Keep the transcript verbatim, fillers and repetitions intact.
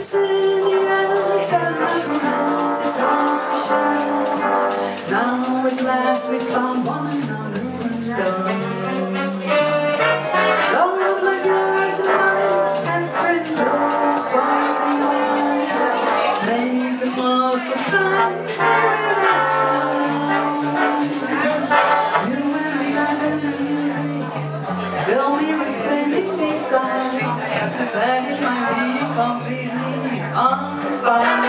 is in the air, ten miles from home, it's ours to share. Now at last we found one another alone. Love like yours and mine has a friend who's sparkling wine. Make the most of time, and that's fine. You and another the music will be reclaiming design. Said it might be completely on fire.